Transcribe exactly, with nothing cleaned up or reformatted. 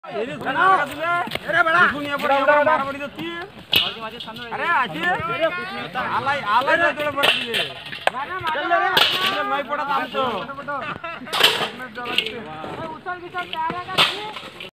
अरे बड़ा दुनिया पर मारामारी होती है। अरे आजी आला आला जा थोड़ा बच गए चल रे नहीं पड़ा था हमको उछल गिछल तैयार है का